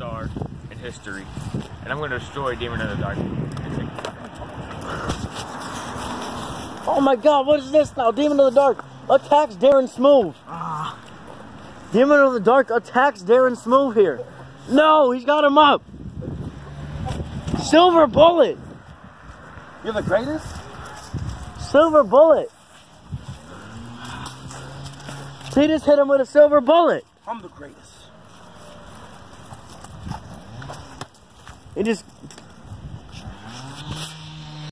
star in history. And I'm going to destroy Demon of the Dark. Oh my god, what is this now? Demon of the Dark attacks Darren Smooth. Demon of the Dark attacks Darren Smooth here. No, he's got him up. Silver Bullet. You're the greatest? Silver Bullet. He just hit him with a silver bullet. I'm the greatest. He just